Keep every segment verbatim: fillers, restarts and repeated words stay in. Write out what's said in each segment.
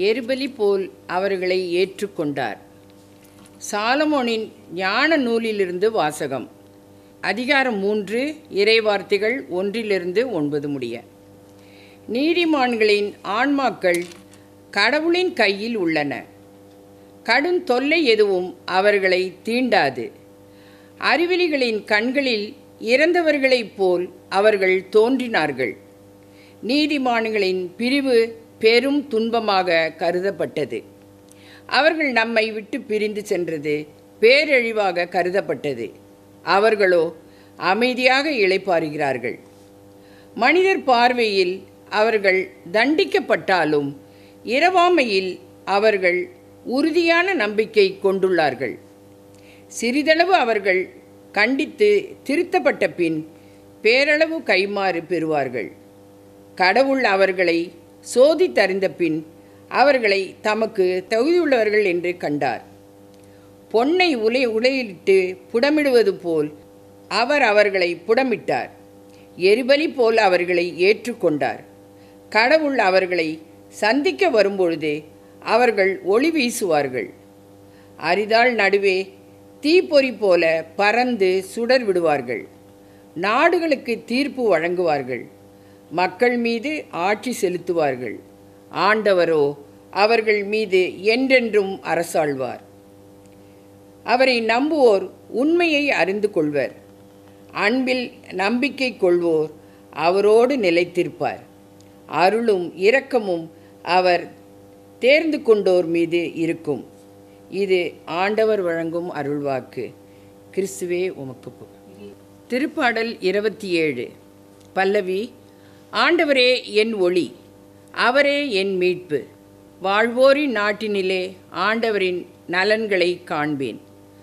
எரிபலி போல் அவர்களை ஏற்றுக்கொண்டார். சாலமோனின் ஞான நூலிலிருந்து வாசகம். அதிகாரம் மூன்று, இறைவார்த்தைகள் ஒன்றிலிருந்து ஒன்பது முடிய. நீதிமான்களின் ஆன்மாக்கள் கடவுளின் கையில் உள்ளன. கடும் தொல்லை எதுவும் அவர்களை தீண்டாது. அறிவிலிகளின் கண்களில் இறந்தவர்களைப் போல் அவர்கள் தோன்றினார்கள். நீதிமான்களின் பிரிவு பெரும் துன்பமாக கருதப்பட்டது. அவர்கள் நம்மை விட்டு பிரிந்து சென்றது பேரழிவாக கருதப்பட்டது. அவர்களோ அமைதியாக இளைப்பாறுகிறார்கள். மனிதர் பார்வையில் அவர்கள் தண்டிக்கப்பட்டாலும் இரவாமையில் அவர்கள் உறுதியான நம்பிக்கை கொண்டுள்ளார்கள். சிறிதளவு அவர்கள் கண்டித்து திருத்தப்பட்ட பின் பேரளவு கைமாறு பெறுவார்கள். கடவுள் அவர்களை சோதித்தறிந்த பின் அவர்களை தமக்கு தகுதியுள்ளவர்கள் என்று கண்டார். பொன்னை உலை உலையிலிட்டு புடமிடுவது போல் அவர் அவர்களை புடமிட்டார். எரிபலி போல் அவர்களை ஏற்றுக்கொண்டார். கடவுள் அவர்களை சந்திக்க வரும்பொழுது அவர்கள் ஒளி வீசுவார்கள். அரிதாள் நடுவே தீப்பொறி போல பறந்து சுடர் விடுவார்கள். நாடுகளுக்கு தீர்ப்பு வழங்குவார்கள். மக்கள் மீது ஆட்சி செலுத்துவார்கள். ஆண்டவரோ அவர்கள் மீது என்றென்றும் அரசாழ்வார். அவரை நம்புவோர் உண்மையை அறிந்து கொள்வர். அன்பில் நம்பிக்கை கொள்வோர் அவரோடு நிலைத்திருப்பார். அருளும் இரக்கமும் அவர் தேர்ந்து கொண்டோர் மீது இருக்கும். இது ஆண்டவர் வழங்கும் அருள்வாக்கு. கிறிஸ்துவே உமக்கு புகழ். திருப்பாடல் இருபத்தி ஏழு. பல்லவி. ஆண்டவரே என் ஒளி, அவரே என் மீட்பு. வாழ்வோரின் நாட்டினிலே ஆண்டவரின் நலன்களை காண்பேன்.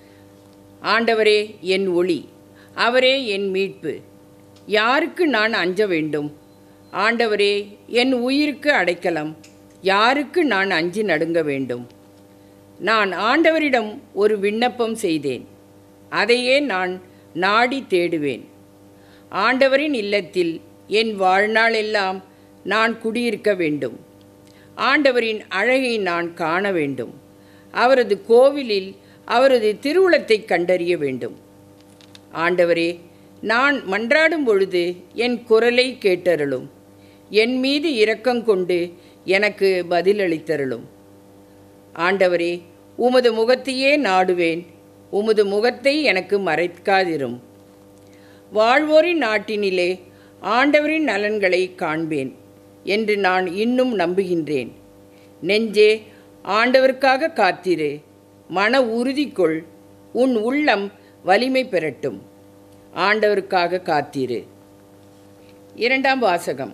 ஆண்டவரே என் ஒளி, அவரே என் மீட்பு. யாருக்கு நான் அஞ்ச வேண்டும்? ஆண்டவரே என் உயிருக்கு அடைக்கலம். யாருக்கு நான் அஞ்சி நடுங்க வேண்டும்? நான் ஆண்டவரிடம் ஒரு விண்ணப்பம் செய்தேன். அதையே நான் நாடி தேடுவேன். ஆண்டவரின் இல்லத்தில் என் வாழ்நாள் எல்லாம் நான் குடியிருக்க வேண்டும். ஆண்டவரின் அழகை நான் காண வேண்டும். அவரது கோவிலில் அவரது திருவுளத்தை கண்டறிய வேண்டும். ஆண்டவரே, நான் மன்றாடும் பொழுது என் குரலை கேட்டருளும். என் மீது இரக்கம் கொண்டு எனக்கு பதிலளித்தருளும். ஆண்டவரே, உமது முகத்தையே நாடுவேன். உமது முகத்தை எனக்கு மறைக்காதிரும். வாழ்வோரின் நாட்டினிலே ஆண்டவரின் நலன்களை காண்பேன் என்று நான் இன்னும் நம்புகின்றேன். நெஞ்சே, ஆண்டவருக்காக காத்திரு. மன உறுதி கொள். உன் உள்ளம் வலிமை பெறட்டும். ஆண்டவருக்காக காத்திரு. இரண்டாம் வாசகம்.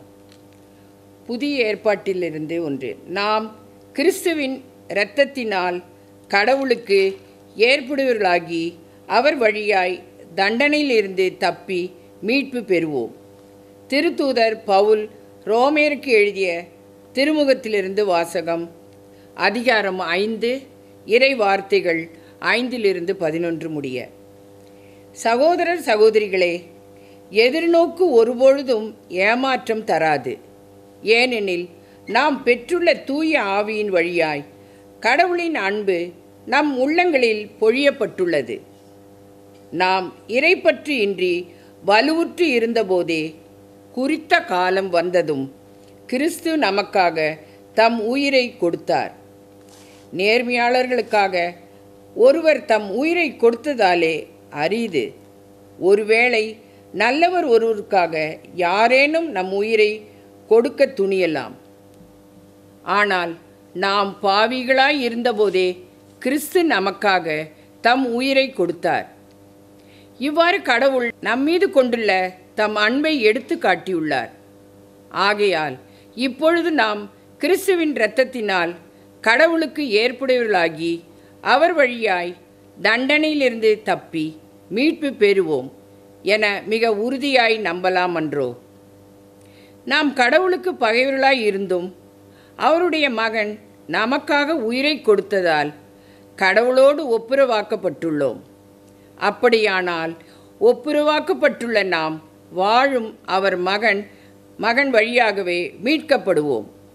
புதிய ஏற்பாட்டிலிருந்து ஒன்று. நாம் கிறிஸ்துவின் இரத்தத்தினால் கடவுளுக்கு ஏற்புடையவர்களாகி அவர் வழியாய் தண்டனையிலிருந்து தப்பி மீட்பு பெறுவோம். திருத்தூதர் பவுல் ரோமேருக்கு எழுதிய திருமுகத்திலிருந்து வாசகம். அதிகாரம் ஐந்து, இறை வார்த்தைகள் ஐந்திலிருந்து பதினொன்று முடிய. சகோதரர் சகோதரிகளே, எதிர்நோக்கு ஒருபொழுதும் ஏமாற்றம் தராது. ஏனெனில் நாம் பெற்றுள்ள தூய ஆவியின் வழியாய் கடவுளின் அன்பு நம் உள்ளங்களில் பொழியப்பட்டுள்ளது. நாம் இறைப்பற்று இன்றி வலுவுற்று இருந்தபோதே குறித்த காலம் வந்ததும் கிறிஸ்து நமக்காக தம் உயிரை கொடுத்தார். நேர்மையாளர்களுக்காக ஒருவர் தம் உயிரை கொடுத்ததாலே அரிது. ஒருவேளை நல்லவர் ஒருவருக்காக யாரேனும் நம் உயிரை கொடுக்க துணியலாம். ஆனால் நாம் பாவிகளாய் இருந்தபோதே கிறிஸ்து நமக்காக தம் உயிரை கொடுத்தார். இவ்வாறு கடவுள் நம்மீது கொண்டுள்ள தம் அன்பை எடுத்து காட்டியுள்ளார். ஆகையால் இப்பொழுது நாம் கிறிஸ்துவின் இரத்தத்தினால் கடவுளுக்கு ஏற்புடையவர்களாகி அவர் வழியாய் தண்டனையிலிருந்து தப்பி மீட்பு பெறுவோம் என மிக உறுதியாய் நம்பலாம் அன்றோ? நாம் கடவுளுக்கு பகைவர்களாய் இருந்தும் அவருடைய மகன் நமக்காக உயிரை கொடுத்ததால் கடவுளோடு ஒப்புரவாக்கப்பட்டுள்ளோம். அப்படியானால் ஒப்புரவாக்கப்பட்டுள்ள நாம் வாழும் அவர் மகன் மகன் வழியாகவே மீட்கப்படுவோம்.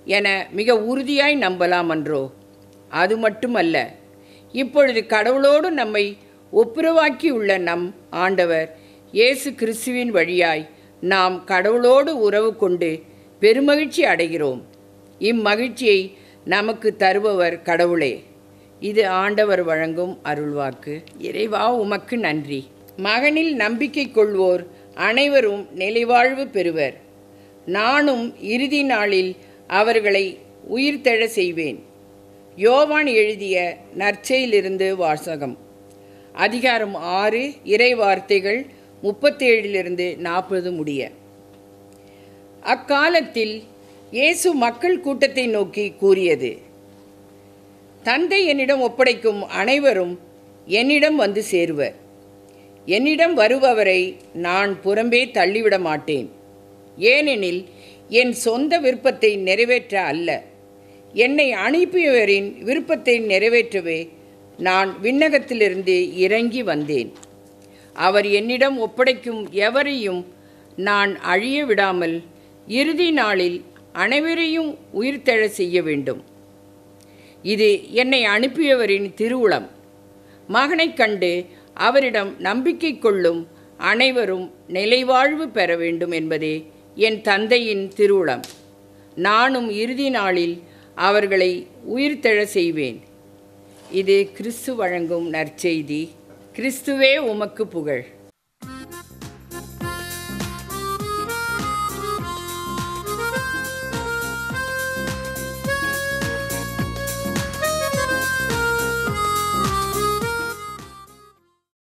என மிக உறுதியாய் நம்பலாம் அன்றோ? அது மட்டுமல்ல, இப்பொழுது கடவுளோடு நம்மை ஒப்புரவாக்கியுள்ள நம் ஆண்டவர் இயேசு கிறிஸ்துவின் வழியாய் நாம் கடவுளோடு உறவு கொண்டு பெருமகிழ்ச்சி அடைகிறோம். இம்மகிழ்ச்சியை நமக்கு தருபவர் கடவுளே. இது ஆண்டவர் வழங்கும் அருள்வாக்கு. இறைவா, உமக்கு நன்றி. மகனில் நம்பிக்கை கொள்வோர் அனைவரும் நிலைவாழ்வு பெறுவர். நானும் இறுதி நாளில் அவர்களை உயிர்த்தெழ செய்வேன். யோவான் எழுதிய நற்செய்தியிலிருந்து வாசகம். அதிகாரம் ஆறு, இறை வார்த்தைகள் முப்பத்தேழிலிருந்து நாற்பது முடிய. அக்காலத்தில் இயேசு மக்கள் கூட்டத்தை நோக்கி கூறியது: தந்தை என்னிடம் ஒப்படைக்கும் அனைவரும் என்னிடம் வந்து சேருவர். என்னிடம் வருபவரை நான் புறம்பே தள்ளிவிட மாட்டேன். ஏனெனில் என் சொந்த விருப்பத்தை நிறைவேற்ற அல்ல, என்னை அனுப்பியவரின் விருப்பத்தை நிறைவேற்றவே நான் விண்ணகத்திலிருந்து இறங்கி வந்தேன். அவர் என்னிடம் ஒப்படைக்கும் எவரையும் நான் அழிய விடாமல் இறுதி நாளில் அனைவரையும் உயிர்த்தெழ செய்ய வேண்டும். இது என்னை அனுப்பியவரின் திருவுளம். மகனைக் கண்டு அவரிடம் நம்பிக்கை கொள்ளும் அனைவரும் நிலைவாழ்வு பெற வேண்டும் என்பதே என் தந்தையின் திருவுளம். நானும் இறுதி நாளில் அவர்களை உயிர்த்தெழ செய்வேன். இது கிறிஸ்து வழங்கும் நற்செய்தி. கிறிஸ்துவே உமக்கு புகழ்.